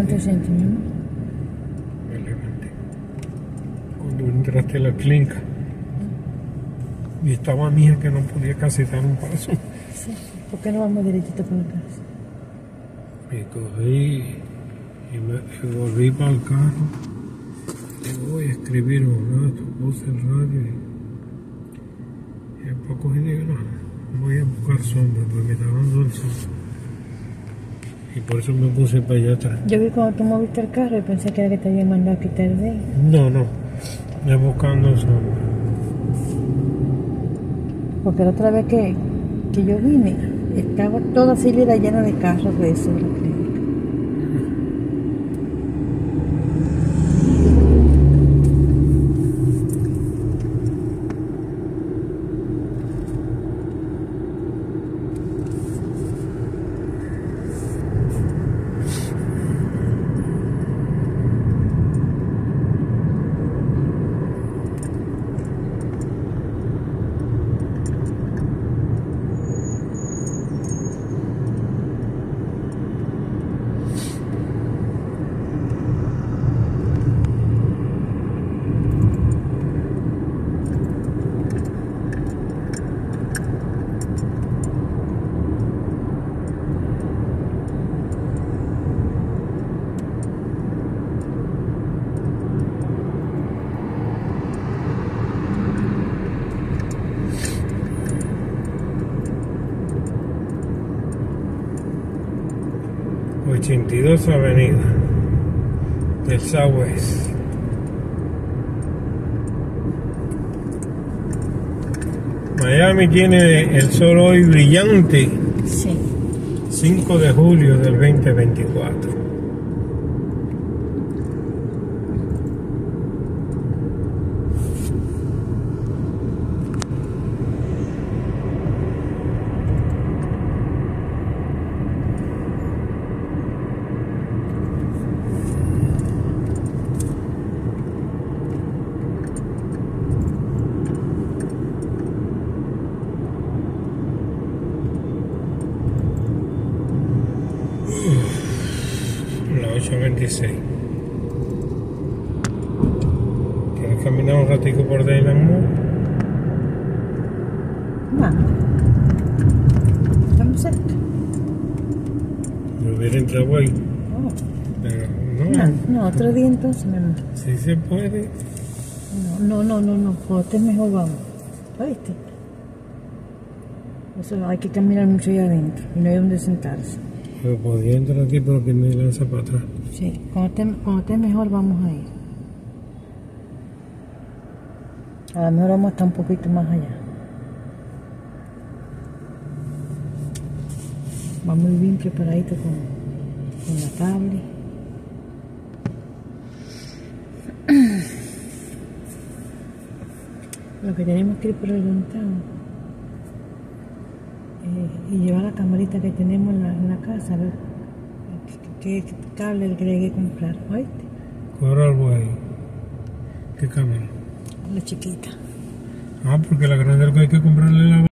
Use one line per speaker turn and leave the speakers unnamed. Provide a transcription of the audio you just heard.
¿Cuánto sientes, mi amor?
Me levanté. Cuando entraste a la clínica. Y estaba mi hija que no podía casi dar un paso.
Sí. ¿Por qué no vamos derechito por la casa?
Me cogí y me volví para el carro. Y voy a escribir un rato, puse el radio y después cogí y digo, no, voy a buscar sombra porque me está dando el sol. Y por eso me puse para allá atrás.
Yo vi cuando tú moviste el carro y pensé que era que te había mandado a quitar de ahí.
No, me buscando sombra.
Porque la otra vez que yo vine, estaba toda Silvia llena de carros de eso de la clínica.
La 82 Avenida del Southwest. Miami tiene el sol hoy brillante.
Sí.
5 de julio del 2024. La 826. ¿Quieres caminar un ratico por Dayland Mall?
Vamos. Estamos cerca.
Me hubiera entrado ahí.
Oh.
Pero
No, otro día entonces, mi amor.
si se puede.
No. Cuando estés mejor vamos. ¿Oíste? Eso hay que caminar mucho allá adentro y no hay donde sentarse.
Pero podía entrar aquí, pero que me lanza para atrás.
Sí, cuando estés mejor vamos a ir. A lo mejor vamos a estar un poquito más allá. Va muy bien preparadito con la tablet. Lo que tenemos que ir por el downtown y llevar la camarita que tenemos en la casa, a ver qué cable le hay que comprar, ¿oíste?
¿Cuál algo ahí? ¿Qué cámara?
La chiquita.
Ah, porque la grande es lo que hay que comprarle la